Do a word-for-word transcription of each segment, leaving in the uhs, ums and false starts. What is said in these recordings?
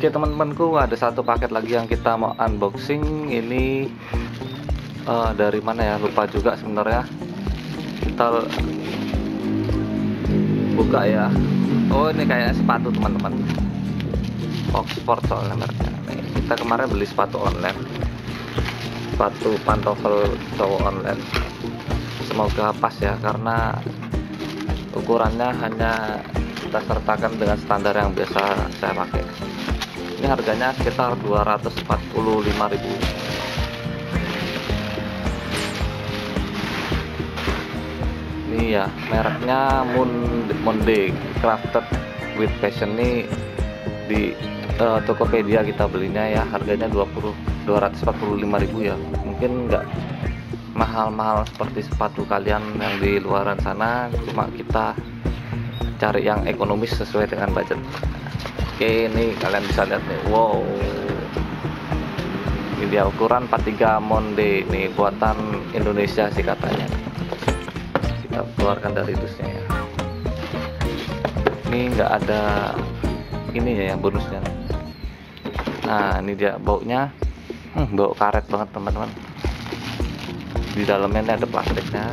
Oke teman-temanku, ada satu paket lagi yang kita mau unboxing. Ini uh, dari mana ya, lupa juga sebenarnya. Kita buka ya. Oh, ini kayak sepatu teman-teman, Oxford soalnya mereknya. Nih, kita kemarin beli sepatu online, sepatu pantofel cowok online. Semoga pas ya, karena ukurannya hanya kita sertakan dengan standar yang biasa saya pakai. Ini harganya sekitar dua ratus empat puluh lima ribu. Ini ya, mereknya Monday Crafted with Passion. Ini di uh, Tokopedia kita belinya ya, harganya dua ratus empat puluh lima ribu ya. Mungkin enggak mahal-mahal seperti sepatu kalian yang di luaran sana, cuma kita cari yang ekonomis sesuai dengan budget. Oke, ini kalian bisa lihat nih, wow, ini dia ukuran empat puluh tiga Monday, nih buatan Indonesia sih katanya. Kita keluarkan dari dusnya ya. Ini enggak ada ini ya yang bonusnya. Nah, ini dia baunya, hmm, bau karet banget teman-teman. Di dalamnya ini ada plastiknya.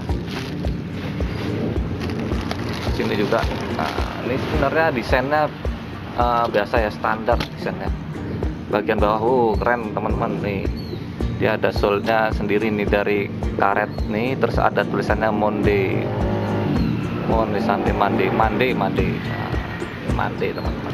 Sini juga. Nah, ini sebenarnya desainnya uh, biasa ya, standar desainnya. Bagian bawah, uh, keren teman-teman nih. Dia ada sole-nya sendiri nih dari karet nih. Terus ada tulisannya Monday, Monday, Sunday, Monday, Monday, Monday, nah, Monday teman-teman.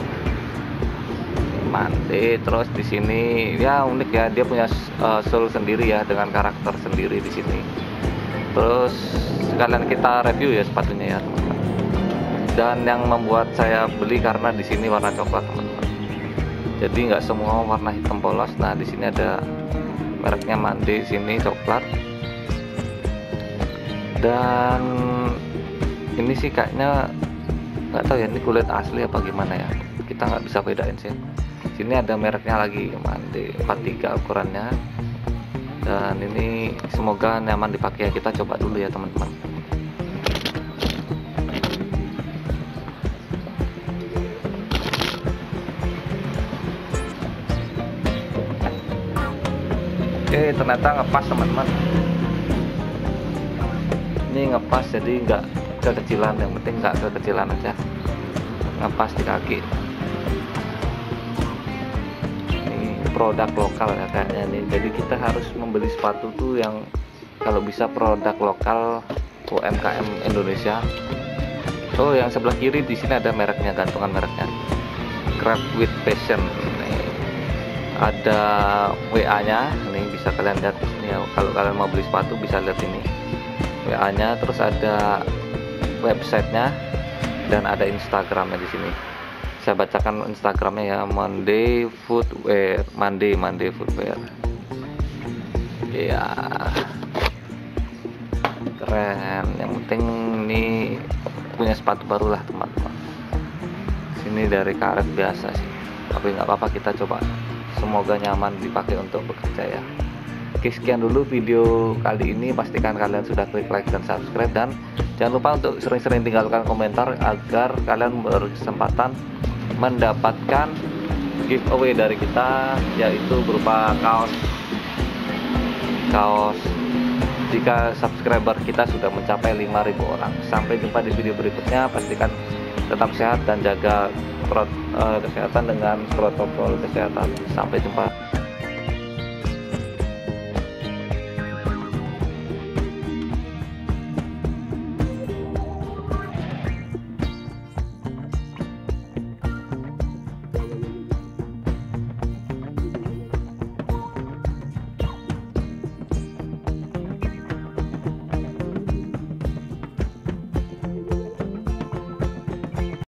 Monday. Terus di sini ya unik ya, dia punya uh, sole sendiri ya dengan karakter sendiri di sini. Terus sekalian kita review ya sepatunya ya teman-teman. Dan yang membuat saya beli karena di sini warna coklat teman-teman. Jadi nggak semua warna hitam polos. Nah, di sini ada mereknya Monday, sini coklat. Dan ini sih kayaknya nggak tahu ya, ini kulit asli apa gimana ya. Kita nggak bisa bedain sih. Sini ada mereknya lagi, Monday empat puluh tiga ukurannya. Dan ini semoga nyaman dipakai ya. Kita coba dulu ya teman-teman. Oke, ternyata ngepas teman-teman. Ini ngepas, jadi nggak kekecilan, yang penting nggak kekecilan aja. Ngepas di kaki. Ini produk lokal ya kayaknya nih. Jadi kita harus membeli sepatu tuh yang kalau bisa produk lokal, U M K M Indonesia. Oh, yang sebelah kiri di sini ada mereknya, gantungan mereknya. Craft with Passion. Ada W A-nya, nih bisa kalian lihat di sini ya. Kalau kalian mau beli sepatu bisa lihat ini W A-nya, terus ada websitenya dan ada Instagramnya di sini. Saya bacakan Instagramnya ya, Monday Footwear, Monday Monday Footwear. Ya, keren. Yang penting ini punya sepatu baru lah teman-teman. Sini dari karet biasa sih, tapi nggak apa-apa, kita coba. Semoga nyaman dipakai untuk bekerja ya. Oke, sekian dulu video kali ini. Pastikan kalian sudah klik like dan subscribe, dan jangan lupa untuk sering-sering tinggalkan komentar agar kalian berkesempatan mendapatkan giveaway dari kita, yaitu berupa kaos kaos jika subscriber kita sudah mencapai lima ribu orang. Sampai jumpa di video berikutnya. Pastikan tetap sehat dan jaga Prot, uh, kesehatan dengan protokol kesehatan. Sampai jumpa.